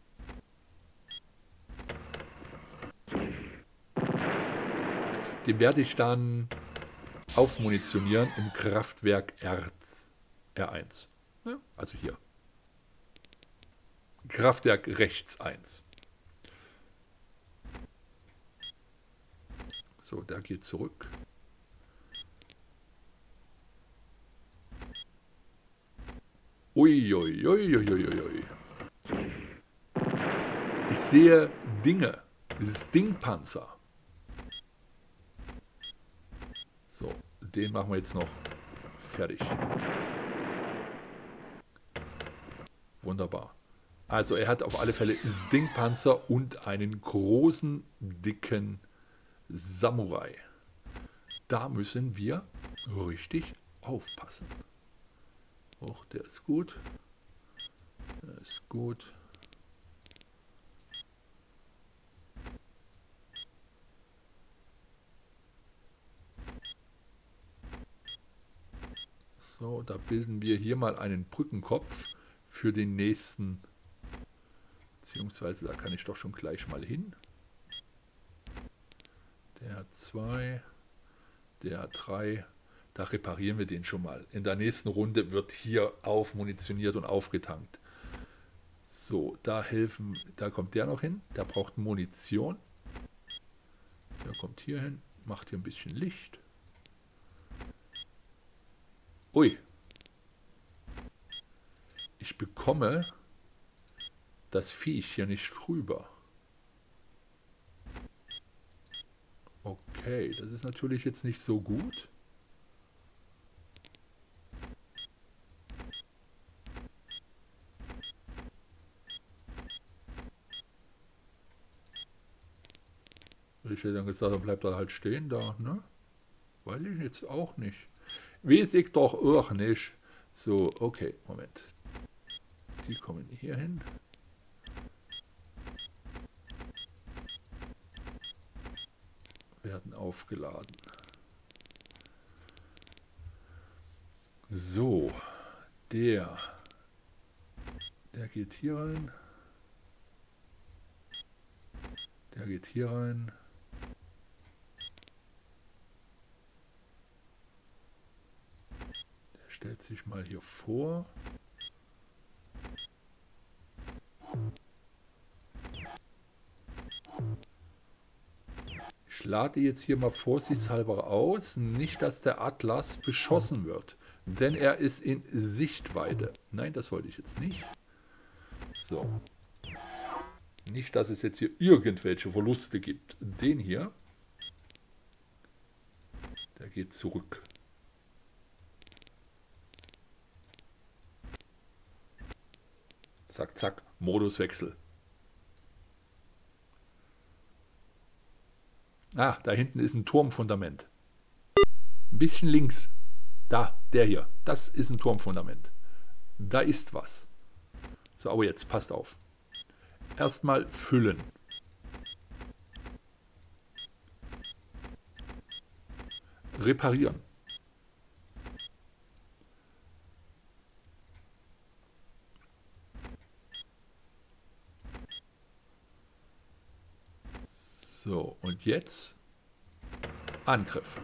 Den werde ich dann aufmunitionieren im Kraftwerk Erz R eins. Ja, also hier. Kraftwerk rechts eins. So, der geht zurück. Uiuiuiuiui. Ich sehe Dinge. Stingpanzer. So, den machen wir jetzt noch fertig. Wunderbar. Also er hat auf alle Fälle Stingpanzer und einen großen, dicken Samurai. Da müssen wir richtig aufpassen. Och, der ist gut. Der ist gut. So, da bilden wir hier mal einen Brückenkopf für den nächsten. Beziehungsweise da kann ich doch schon gleich mal hin. Der hat zwei. Der hat drei. Da reparieren wir den schon mal. In der nächsten Runde wird hier aufmunitioniert und aufgetankt. So, da helfen, da kommt der noch hin. Der braucht Munition. Der kommt hier hin, macht hier ein bisschen Licht. Ui. Ich bekomme das Viech hier nicht rüber. Okay, das ist natürlich jetzt nicht so gut. Ich hätte dann gesagt, dann bleibt er halt stehen da, ne? Weiß ich jetzt auch nicht. Weiß ich doch auch nicht. So, okay, Moment. Die kommen hier hin. Werden aufgeladen. So, der, der geht hier rein. Der geht hier rein. Der stellt sich mal hier vor. Ich lade jetzt hier mal vorsichtshalber aus, nicht dass der Atlas beschossen wird, denn er ist in Sichtweite. Nein, das wollte ich jetzt nicht. So. Nicht, dass es jetzt hier irgendwelche Verluste gibt. Den hier, der geht zurück. Zack, zack, Moduswechsel. Ah, da hinten ist ein Turmfundament. Ein bisschen links. Da, der hier. Das ist ein Turmfundament. Da ist was. So, aber jetzt, passt auf. Erstmal füllen. Reparieren. So, und jetzt Angriff.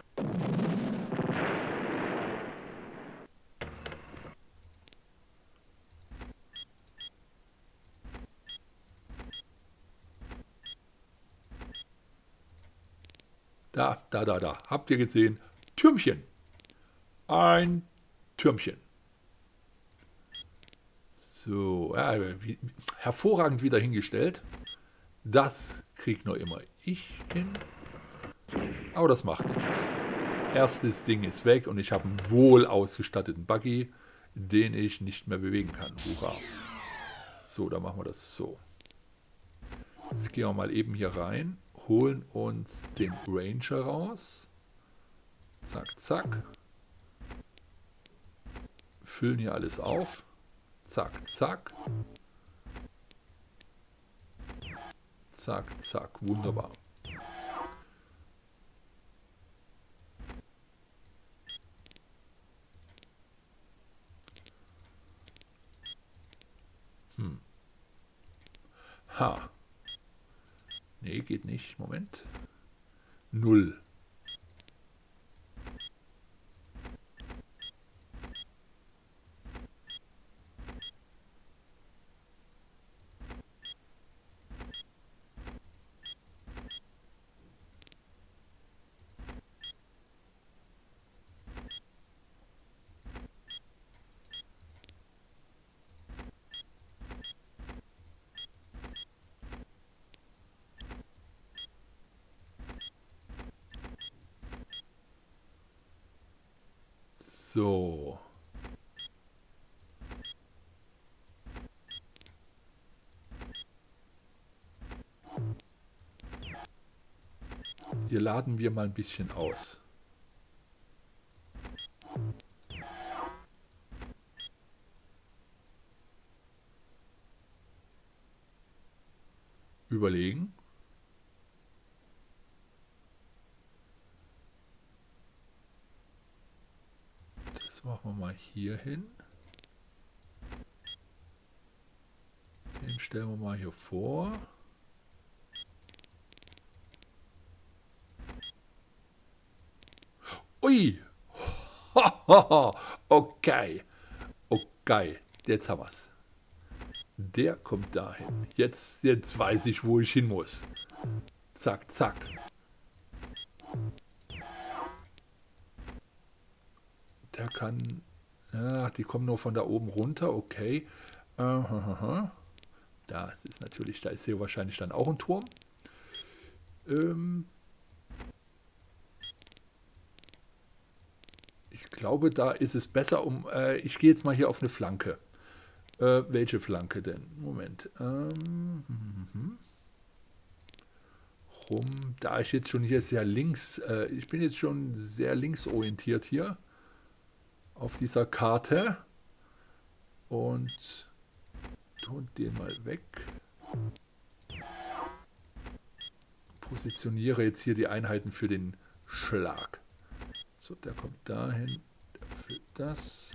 Da, da, da, da. Habt ihr gesehen? Türmchen. Ein Türmchen. So, ja, wie, hervorragend wieder hingestellt. Das kriegt nur immer ich hin. Aber das macht nichts. Erstes Ding ist weg und ich habe einen wohl ausgestatteten Buggy, den ich nicht mehr bewegen kann. Hurra. So, dann machen wir das so. Jetzt gehen wir mal eben hier rein, holen uns den Ranger raus. Zack, zack. Füllen hier alles auf. Zack, zack. Zack, zack. Wunderbar. Hm. Ha. Nee, geht nicht. Moment. Null. So. Hier laden wir mal ein bisschen aus. Überlegen. Das machen wir mal hier hin. Den stellen wir mal hier vor. Ui! Okay. Okay. Jetzt haben wir es. Der kommt dahin. Jetzt, jetzt weiß ich, wo ich hin muss. Zack, zack. Der kann... Ja, die kommen nur von da oben runter. Okay. Uh, das ist natürlich... Da ist hier wahrscheinlich dann auch ein Turm. Ähm... Ich glaube, da ist es besser, um... Äh, ich gehe jetzt mal hier auf eine Flanke. Äh, welche Flanke denn? Moment. Ähm, hm, rum. Da ich jetzt schon hier sehr links... Äh, ich bin jetzt schon sehr linksorientiert hier. Auf dieser Karte. Und... tun den mal weg. Positioniere jetzt hier die Einheiten für den Schlag. So, der kommt dahin. Der füllt das.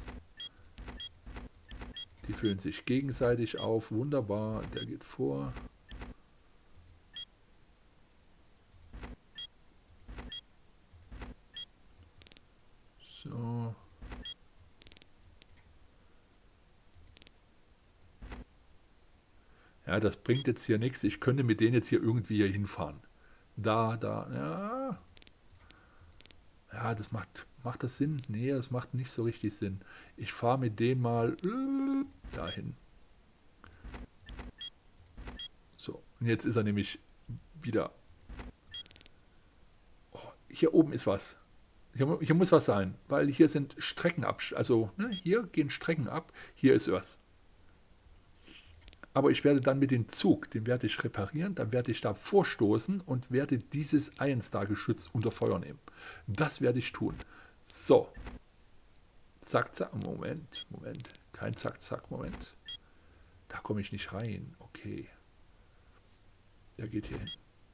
Die füllen sich gegenseitig auf. Wunderbar. Der geht vor. So. Ja, das bringt jetzt hier nichts. Ich könnte mit denen jetzt hier irgendwie hier hinfahren. Da, da, ja. Ja, das macht, macht das Sinn? Nee, das macht nicht so richtig Sinn. Ich fahre mit denen mal äh, dahin. So, und jetzt ist er nämlich wieder. Oh, hier oben ist was. Hier, hier muss was sein, weil hier sind Strecken ab. Also, ne, hier gehen Strecken ab. Hier ist was. Aber ich werde dann mit dem Zug, den werde ich reparieren, dann werde ich da vorstoßen und werde dieses Einstar-Geschütz unter Feuer nehmen. Das werde ich tun. So. Zack, zack. Moment, Moment. Kein Zack, zack, Moment. Da komme ich nicht rein. Okay. Der geht hier hin.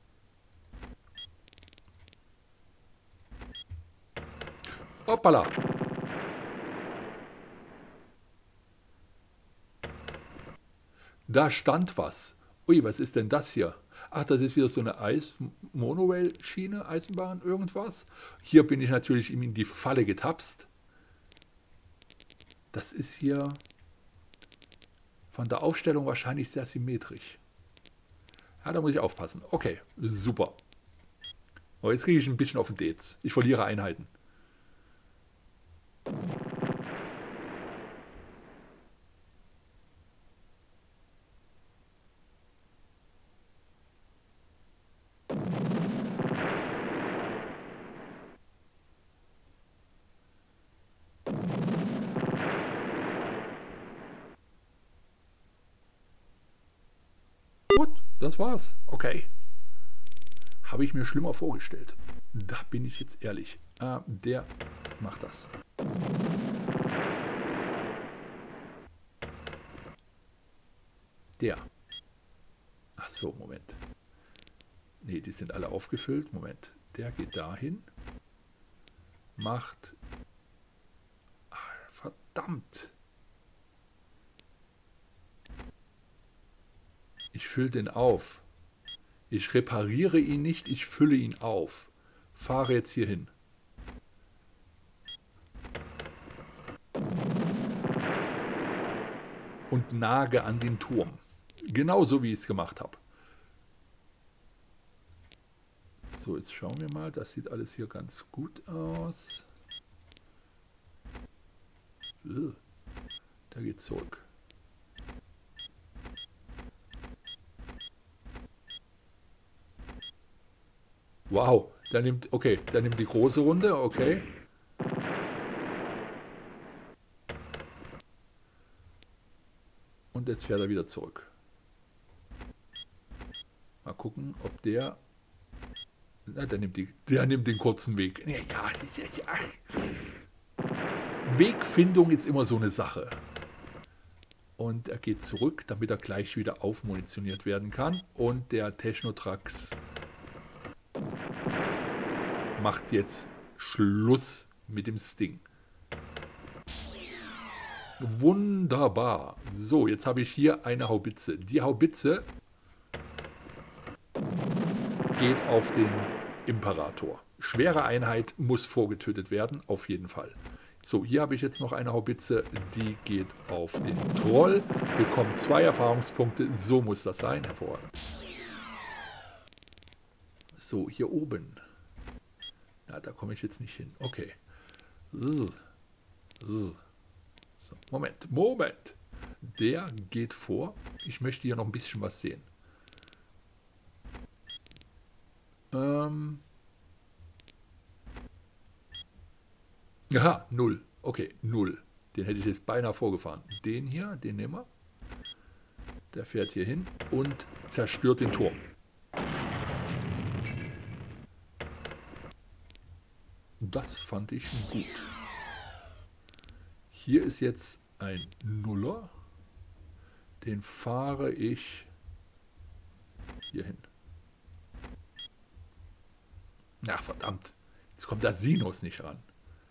Hoppala. Da stand was. Ui, was ist denn das hier? Ach, das ist wieder so eine Eis-Monorail-Schiene, Eisenbahn, irgendwas. Hier bin ich natürlich in die Falle getapst. Das ist hier von der Aufstellung wahrscheinlich sehr symmetrisch. Ja, da muss ich aufpassen. Okay, super. Aber jetzt kriege ich ein bisschen auf den Dates. Ich verliere Einheiten. Das war's. Okay. Habe ich mir schlimmer vorgestellt. Da bin ich jetzt ehrlich. Ah, der macht das. Der. Ach so, Moment. Ne, die sind alle aufgefüllt. Moment. Der geht dahin. Macht... Ah, verdammt. Ich fülle den auf. Ich repariere ihn nicht, ich fülle ihn auf. Fahre jetzt hier hin. Und nage an den Turm. Genauso wie ich es gemacht habe. So, jetzt schauen wir mal. Das sieht alles hier ganz gut aus. Der geht zurück. Wow, der nimmt, okay, der nimmt die große Runde, okay. Und jetzt fährt er wieder zurück. Mal gucken, ob der, na, der nimmt, die, der nimmt den kurzen Weg. Ja, ja. Wegfindung ist immer so eine Sache. Und er geht zurück, damit er gleich wieder aufmunitioniert werden kann. Und der Technotrax macht jetzt Schluss mit dem Sting. Wunderbar. So, jetzt habe ich hier eine Haubitze. Die Haubitze geht auf den Imperator. Schwere Einheit muss vorgetötet werden, auf jeden Fall. So, hier habe ich jetzt noch eine Haubitze, die geht auf den Troll, bekommt zwei Erfahrungspunkte. So muss das sein, hervorragend. So, hier oben. Ja, da komme ich jetzt nicht hin. Okay. So, Moment, Moment. Der geht vor. Ich möchte hier noch ein bisschen was sehen. Ähm. Aha, null. Okay, null. Den hätte ich jetzt beinahe vorgefahren. Den hier, den nehmen wir. Der fährt hier hin und zerstört den Turm. Das fand ich gut. Hier ist jetzt ein Nuller. Den fahre ich hier hin. Na verdammt. Jetzt kommt der Sinus nicht ran.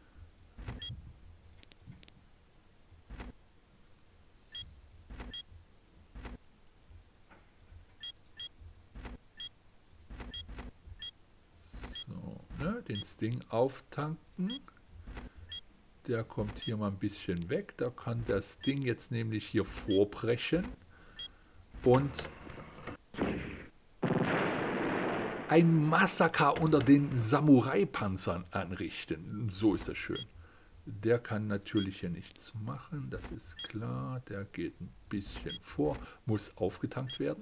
Den Sting auftanken. Der kommt hier mal ein bisschen weg. Da kann der Sting jetzt nämlich hier vorbrechen und ein Massaker unter den Samurai-Panzern anrichten. So ist das schön. Der kann natürlich hier nichts machen, das ist klar. Der geht ein bisschen vor, muss aufgetankt werden.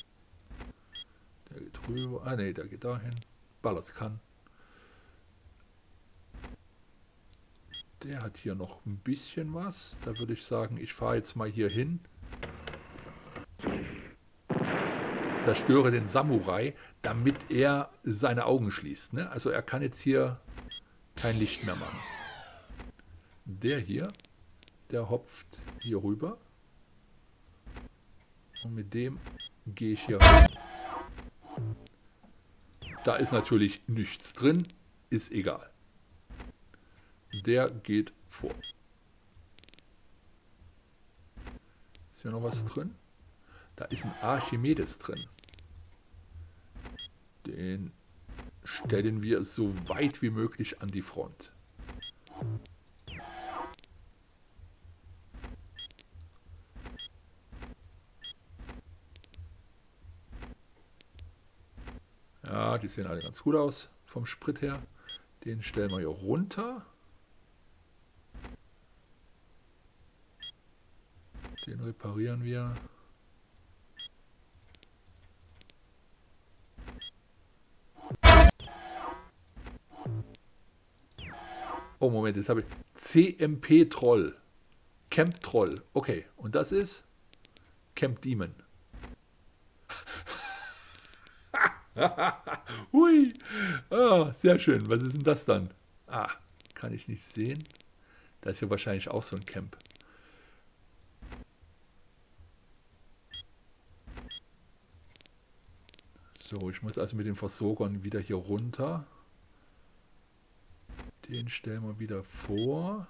Der geht rüber. Ah ne, der geht dahin. Ballers kann. Der hat hier noch ein bisschen was. Da würde ich sagen, ich fahre jetzt mal hier hin. Zerstöre den Samurai, damit er seine Augen schließt. Ne? Also er kann jetzt hier kein Licht mehr machen. Der hier, der hopft hier rüber. Und mit dem gehe ich hier rein. Da ist natürlich nichts drin, ist egal. Der geht vor. Ist hier noch was drin? Da ist ein Archimedes drin. Den stellen wir so weit wie möglich an die Front. Ja, die sehen alle ganz gut aus vom Sprit her. Den stellen wir hier runter. Den reparieren wir. Oh, Moment, jetzt habe ich C M P-Troll. Camp Troll. Okay, und das ist Camp Demon. Hui. Ah, sehr schön. Was ist denn das dann? Ah, kann ich nicht sehen. Da ist ja wahrscheinlich auch so ein Camp. So, ich muss also mit den Versorgern wieder hier runter. Den stellen wir wieder vor.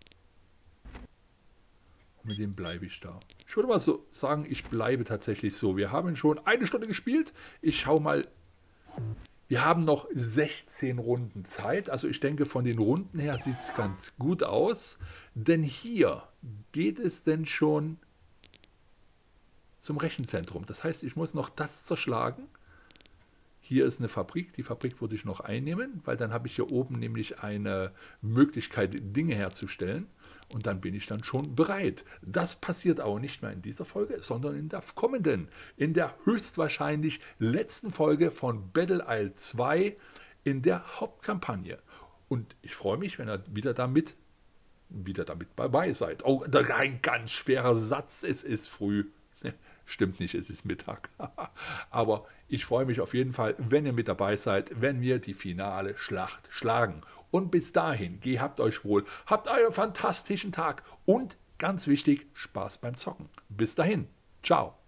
Und mit dem bleibe ich da. Ich würde mal so sagen, ich bleibe tatsächlich so. Wir haben schon eine Stunde gespielt. Ich schaue mal. Wir haben noch sechzehn Runden Zeit. Also ich denke, von den Runden her sieht es ganz gut aus. Denn hier geht es denn schon zum Rechenzentrum. Das heißt, ich muss noch das zerschlagen. Hier ist eine Fabrik, die Fabrik würde ich noch einnehmen, weil dann habe ich hier oben nämlich eine Möglichkeit, Dinge herzustellen und dann bin ich dann schon bereit. Das passiert aber nicht mehr in dieser Folge, sondern in der kommenden, in der höchstwahrscheinlich letzten Folge von Battle Isle zwei in der Hauptkampagne. Und ich freue mich, wenn ihr wieder damit, wieder damit dabei seid. Oh, ein ganz schwerer Satz, es ist früh. Stimmt nicht, es ist Mittag. Aber ich freue mich auf jeden Fall, wenn ihr mit dabei seid, wenn wir die finale Schlacht schlagen. Und bis dahin, gehabt euch wohl, habt einen fantastischen Tag und ganz wichtig, Spaß beim Zocken. Bis dahin, ciao.